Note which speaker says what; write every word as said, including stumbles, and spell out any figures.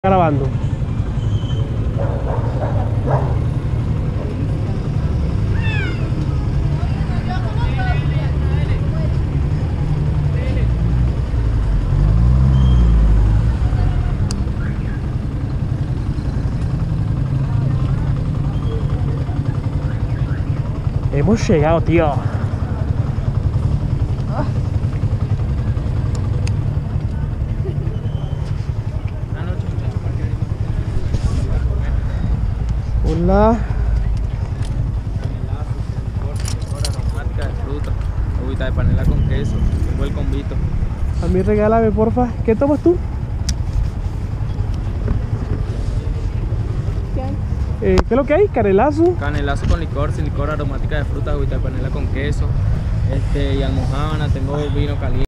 Speaker 1: Grabando. Hemos llegado, tío. Hola.
Speaker 2: Aromática de fruta, agüita de panela con queso, tengo el combito.
Speaker 1: A mí regálame, porfa. ¿Qué tomas tú?
Speaker 3: ¿Qué hay?
Speaker 1: Eh, ¿Qué es lo que hay? Canelazo.
Speaker 2: Canelazo con licor, sin licor, aromática de fruta, agüita de panela con queso, este, y almojábana, tengo vino caliente.